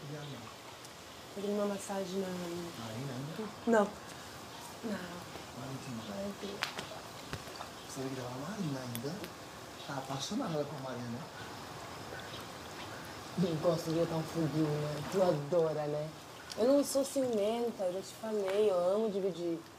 Já não. Fazendo uma massagem na... Marina ainda? Não. Na... Valentina. Você vai gravar a Marina ainda? Tá apaixonada com a Marina, né? Não conseguiu tão fudinho, né? Tu adora, né? Eu não sou ciumenta, eu já te falei, eu amo dividir.